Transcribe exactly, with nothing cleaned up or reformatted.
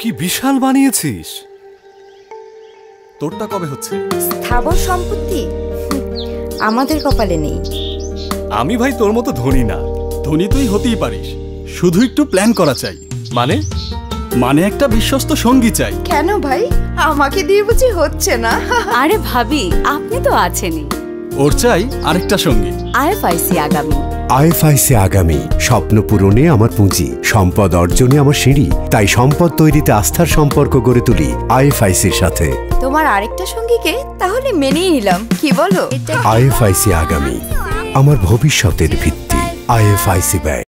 বিশাল বানিয়েছিস! তোরটা কবে হচ্ছে? স্থাবর সম্পত্তি আমাদের কপালে নেই। আমি ভাই তোর মতো ধনী না। ধনী তুই হতেই পারিস, শুধু একটু প্ল্যান করা চাই। মানে? মানে একটা বিশ্বস্ত সঙ্গী চাই। কেন ভাই, আমাকে দিয়ে বুঝি হচ্ছে না? আরে ভাবি, আপনি তো আছেনই। ওর চাই আরেকটা সঙ্গী। আইএফআইসি আগামী। আইএফআইসি আগামী স্বপ্ন পূরণে আমার পুঁজি, সম্পদ অর্জনে আমার সিঁড়ি। তাই সম্পদ তৈরিতে আস্থার সম্পর্ক গড়ে তুলি আইএফআইসির সাথে। তোমার আরেকটা সঙ্গীকে তাহলে মেনেই নিলাম, কি বলো? আইএফআইসি আগামী আমার ভবিষ্যতের ভিত্তি। আইএফআইসি ব্যাংক।